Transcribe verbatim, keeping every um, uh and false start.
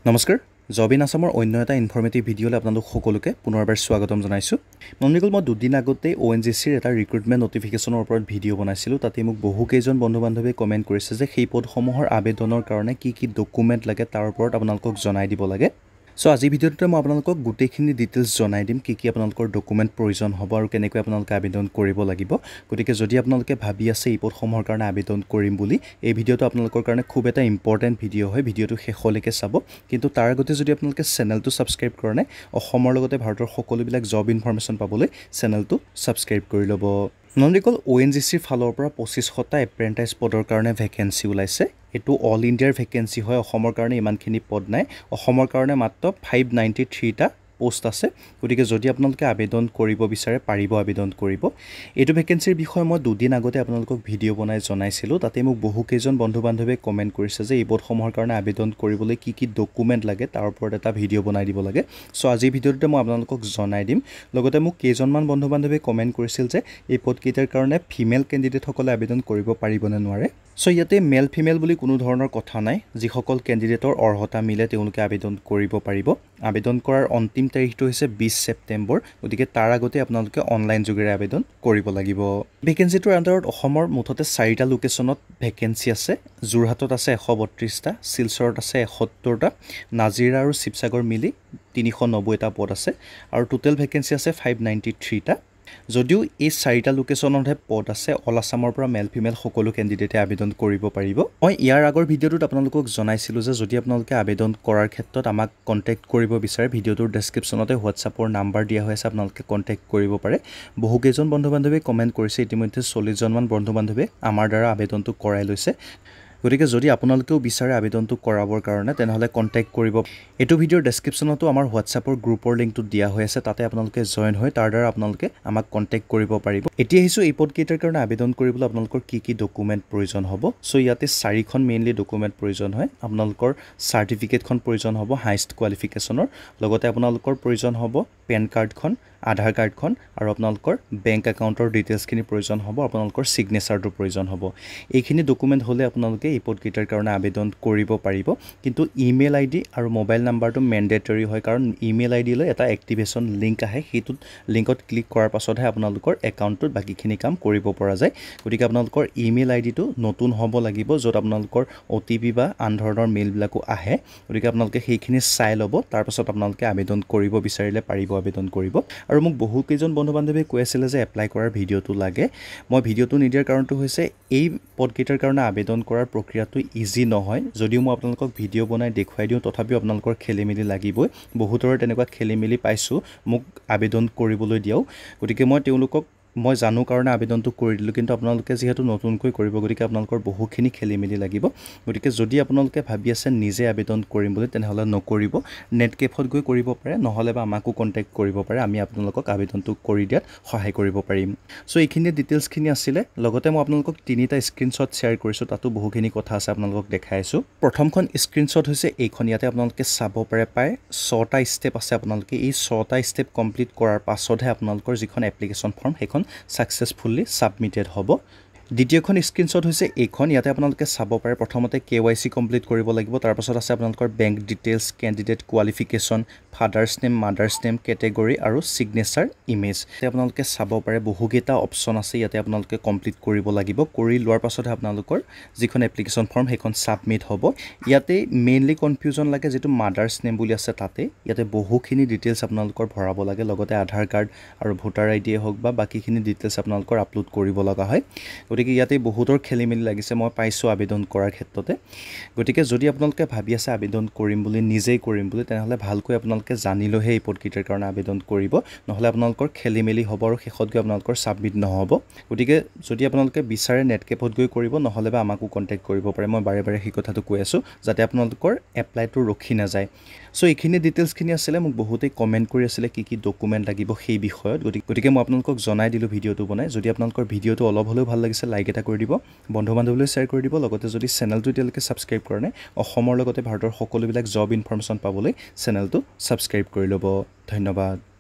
নমস্কাৰ job in আসামৰ অন্য এটা ইনফৰমেটিভ ভিডিঅ'লৈ আপোনালোক সকলোকে পুনৰবাৰ স্বাগতম জনাইছোঁ। মননিকল মই দুদিন আগতে অ' এন জি চিৰ এটা ৰিক্ৰুটমেণ্ট নটিফিকেশ্যনৰ ওপৰত ভিডিঅ' বনাইছিলোঁ। তাতে মোক বহুকেইজন বন্ধু বান্ধৱীয়ে কমেণ্ট কৰিছে যে সেই পদসমূহৰ আবেদনৰ কাৰণে কি কি ডকুমেণ্ট লাগে তাৰ ওপৰত আপোনালোকক জনাই দিব লাগে। সো আজি ভিডিঅ'টোতে মই আপোনালোকক গোটেইখিনি ডিটেইলছ জনাই দিম কি কি আপোনালোকৰ ডকুমেণ্ট প্ৰয়োজন হ'ব আৰু কেনেকৈ আপোনালোকে আবেদন কৰিব লাগিব। গতিকে যদি আপোনালোকে ভাবি আছে এই পদসমূহৰ কাৰণে আবেদন কৰিম বুলি, এই ভিডিঅ'টো আপোনালোকৰ কাৰণে খুব এটা ইম্পৰ্টেণ্ট ভিডিঅ' হয়। ভিডিঅ'টো শেষলৈকে চাব। কিন্তু তাৰ আগতে যদি আপোনালোকে চেনেলটো ছাবস্ক্ৰাইব কৰা নাই, অসমৰ লগতে ভাৰতৰ সকলোবিলাক জব ইনফৰমেশ্যন পাবলৈ চেনেলটো ছাবস্ক্ৰাইব কৰি ল'ব। নন্দিকল অ' এন জি চিৰ ফালৰ পৰা পঁচিছশটা এপ্ৰেণ্টাইজ পদৰ কাৰণে ভেকেঞ্চি ওলাইছে। এইটো অল ইণ্ডিয়াৰ ভেকেঞ্চি হয়। অসমৰ কাৰণে ইমানখিনি পদ নাই। অসমৰ কাৰণে মাত্ৰ ফাইভ নাইণ্টি থ্ৰীটা পোষ্ট আছে। গতিকে যদি আপোনালোকে আবেদন কৰিব বিচাৰে পাৰিব আবেদন কৰিব। এইটো ভেকেঞ্চিৰ বিষয়ে মই দুদিন আগতে আপোনালোকক ভিডিঅ' বনাই জনাইছিলোঁ। তাতে মোক বহুকেইজন বন্ধু বান্ধৱীয়ে কমেণ্ট কৰিছে যে এই পদসমূহৰ কাৰণে আবেদন কৰিবলৈ কি কি ডকুমেণ্ট লাগে তাৰ ওপৰত এটা ভিডিঅ' বনাই দিব লাগে। চ' আজিৰ ভিডিঅ'টোতে মই আপোনালোকক জনাই দিম। লগতে মোক কেইজনমান বন্ধু বান্ধৱীয়ে কমেণ্ট কৰিছিল যে এই পদকেইটাৰ কাৰণে ফিমেল কেণ্ডিডেটসকলে আবেদন কৰিব পাৰিবনে নোৱাৰে। চ' ইয়াতে মেল ফিমেল বুলি কোনো ধৰণৰ কথা নাই। যিসকল কেণ্ডিডেটৰ অৰ্হতা মিলে তেওঁলোকে আবেদন কৰিব পাৰিব। আবেদন কৰাৰ অন্তিম তাৰিখটো হৈছে বিছ ছেপ্টেম্বৰ। গতিকে তাৰ আগতে আপোনালোকে অনলাইন যোগেৰে আবেদন কৰিব লাগিব। ভেকেঞ্চিটোৰ আণ্ডাৰত অসমৰ মুঠতে চাৰিটা লোকেশ্যনত ভেকেঞ্চি আছে। যোৰহাটত আছে এশ বত্ৰিছটা, শিলচৰত আছে এসত্তৰটা, নাজিৰা আৰু শিৱসাগৰ মিলি তিনিশ নব্বৈটা পদ আছে আৰু টোটেল ভেকেঞ্চি আছে ফাইভ নাইণ্টি থ্ৰীটা। যদিও এই চাৰিটা লোকেশ্যনতহে পদ আছে, অল আছামৰ পৰা মেল ফিমেল সকলো কেণ্ডিডেটে আবেদন কৰিব পাৰিব। মই ইয়াৰ আগৰ ভিডিঅ'টোত আপোনালোকক জনাইছিলোঁ যে যদি আপোনালোকে আবেদন কৰাৰ ক্ষেত্ৰত আমাক কণ্টেক্ট কৰিব বিচাৰে, ভিডিঅ'টোৰ ডেছক্ৰিপশ্যনতে হোৱাটছআপৰ নাম্বাৰ দিয়া হৈ আছে, আপোনালোকে কণ্টেক্ট কৰিব পাৰে। বহুকেইজন বন্ধু বান্ধৱীয়ে কমেণ্ট কৰিছে, ইতিমধ্যে চল্লিছজনমান বন্ধু বান্ধৱীয়ে আমাৰ দ্বাৰা আবেদনটো কৰাই লৈছে। গতিকে যদি আপোনালোকেও বিচাৰে আবেদনটো কৰাবৰ কাৰণে তেনেহ'লে কণ্টেক্ট কৰিব। এইটো ভিডিঅ'ৰ ডেছক্ৰিপশ্যনতো আমাৰ হোৱাটছআপৰ গ্ৰুপৰ লিংকটো দিয়া হৈ আছে, তাতে আপোনালোকে জইন হৈ তাৰ দ্বাৰা আপোনালোকে আমাক কণ্টেক্ট কৰিব পাৰিব। এতিয়া আহিছোঁ এই পদকেইটাৰ কাৰণে আবেদন কৰিবলৈ আপোনালোকৰ কি কি ডকুমেণ্ট প্ৰয়োজন হ'ব। চ' ইয়াতে চাৰিখন মেইনলি ডকুমেণ্ট প্ৰয়োজন হয়। আপোনালোকৰ চাৰ্টিফিকেটখন প্ৰয়োজন হ'ব হাইষ্ট কোৱালিফিকেশ্যনৰ, লগতে আপোনালোকৰ প্ৰয়োজন হ'ব পেন কাৰ্ডখন, আধাৰ কাৰ্ডখন আৰু আপোনালোকৰ বেংক একাউণ্টৰ ডিটেইলছখিনি প্ৰয়োজন হ'ব। আপোনালোকৰ ছিগনেচাৰটো প্ৰয়োজন হ'ব। এইখিনি ডকুমেণ্ট হ'লে আপোনালোকে এই পদকেইটাৰ কাৰণে আবেদন কৰিব পাৰিব। কিন্তু ইমেইল আই ডি আৰু মোবাইল নাম্বাৰটো মেণ্ডেটৰী হয়, কাৰণ ইমেইল আই ডিলৈ এটা এক্টিভেশ্যন লিংক আহে। সেইটোত লিংকত ক্লিক কৰাৰ পাছতহে আপোনালোকৰ একাউণ্টটোত বাকীখিনি কাম কৰিব পৰা যায়। গতিকে আপোনালোকৰ ইমেইল আই ডিটো নতুন হ'ব লাগিব, য'ত আপোনালোকৰ অ' টি পি বা আন ধৰণৰ মেইলবিলাকো আহে। গতিকে আপোনালোকে সেইখিনি চাই ল'ব। তাৰপাছত আপোনালোকে আবেদন কৰিব বিচাৰিলে পাৰিব আবেদন কৰিব। আৰু মোক বহুকেইজন বন্ধু বান্ধৱীয়ে কৈ আছিলে যে এপ্লাই কৰাৰ ভিডিঅ'টো লাগে। মই ভিডিঅ'টো নিদিয়াৰ কাৰণটো হৈছে এই পদকেইটাৰ কাৰণে আবেদন কৰাৰ প্ৰক্ৰিয়াটো ইজি নহয়। যদিও মই আপোনালোকক ভিডিঅ' বনাই দেখুৱাই দিওঁ, তথাপিও আপোনালোকৰ খেলি মেলি লাগিবই। বহুতৰে তেনেকুৱা খেলি মেলি পাইছোঁ মোক আবেদন কৰিবলৈ দিয়াও। গতিকে মই তেওঁলোকক মই জানো কাৰণে আবেদনটো কৰি দিলোঁ, কিন্তু আপোনালোকে যিহেতু নতুনকৈ কৰিব, গতিকে আপোনালোকৰ বহুখিনি খেলি মেলি লাগিব। গতিকে যদি আপোনালোকে ভাবি আছে নিজে আবেদন কৰিম বুলি, তেনেহ'লে নকৰিব। নেট কেফত গৈ কৰিব পাৰে, নহ'লে বা আমাকো কণ্টেক্ট কৰিব পাৰে। আমি আপোনালোকক আবেদনটো কৰি দিয়াত সহায় কৰিব পাৰিম। চ' এইখিনি ডিটেইলছখিনি আছিলে। লগতে মই আপোনালোকক তিনিটা স্ক্ৰীণশ্বট শ্বেয়াৰ কৰিছোঁ, তাতো বহুখিনি কথা আছে আপোনালোকক দেখাই আছোঁ। প্ৰথমখন স্ক্ৰীণশ্বট হৈছে এইখন। ইয়াতে আপোনালোকে চাব পাৰে প্ৰায় ছটা ষ্টেপ আছে। আপোনালোকে এই ছটা ষ্টেপ কমপ্লিট কৰাৰ পাছতহে আপোনালোকৰ যিখন এপ্লিকেশ্যন ফৰ্ম সেইখন ছাকচেছফুলি ছাবমিটেড হ'ব। দ্বিতীয়খন স্ক্ৰীণশ্বট হৈছে এইখন। ইয়াতে আপোনালোকে চাব পাৰে প্ৰথমতে কে ৱাই চি কমপ্লিট কৰিব লাগিব। তাৰপাছত আছে আপোনালোকৰ bank details, candidate qualification, father's name, mother's name, category আৰু ছিগনেচাৰ ইমেজ। ইয়াতে আপোনালোকে চাব পাৰে বহুকেইটা অপশ্যন আছে। ইয়াতে আপোনালোকে কমপ্লিট কৰিব লাগিব। কৰি লোৱাৰ পাছতহে আপোনালোকৰ যিখন এপ্লিকেশ্যন ফৰ্ম সেইখন ছাবমিট হ'ব। ইয়াতে মেইনলি কনফিউজন লাগে যিটো মাদাৰ্ছ নেম বুলি আছে তাতে। ইয়াতে বহুখিনি ডিটেইলছ আপোনালোকৰ ভৰাব লাগে, লগতে আধাৰ কাৰ্ড আৰু ভোটাৰ আই ডিয়ে হওক বা বাকীখিনি ডিটেইলছ আপোনালোকৰ আপলোড কৰিব লগা হয়। গতিকে ইয়াতে বহুতৰ খেলি মেলি লাগিছে, মই পাইছোঁ আবেদন কৰাৰ ক্ষেত্ৰতে। গতিকে যদি আপোনালোকে ভাবি আছে আবেদন কৰিম বুলি, নিজেই কৰিম বুলি, তেনেহ'লে ভালকৈ আপোনালোকে জানি লৈহে এই পদকেইটাৰ কাৰণে আবেদন কৰিব, নহ'লে আপোনালোকৰ খেলি মেলি হ'ব আৰু শেষত গৈ আপোনালোকৰ ছাবমিট নহ'ব। গতিকে যদি আপোনালোকে বিচাৰে নেট কেফত গৈ কৰিব, নহ'লে বা আমাকো কণ্টেক্ট কৰিব পাৰে। মই বাৰে বাৰে সেই কথাটো কৈ আছোঁ যাতে আপোনালোকৰ এপ্লাইটো ৰখি নাযায়। চ' এইখিনি ডিটেইলছখিনি আছিলে। মোক বহুতেই কমেণ্ট কৰি আছিলে কি কি ডকুমেণ্ট লাগিব সেই বিষয়ত। গতিকে গতিকে মই আপোনালোকক জনাই দিলোঁ ভিডিঅ'টো বনাই। যদি আপোনালোকৰ ভিডিঅ'টো অলপ হ'লেও ভাল লাগিছে, লাইক এটা কৰি দিব, বন্ধু বান্ধৱীলৈ শ্বেয়াৰ কৰি দিব। লগতে যদি চেনেলটো এতিয়ালৈকে ছাবস্ক্ৰাইব কৰা নাই, অসমৰ লগতে ভাৰতৰ সকলোবিলাক জব ইনফৰমেশ্যন পাবলৈ চেনেলটো ছাবস্ক্ৰাইব কৰি ল'ব। ধন্যবাদ।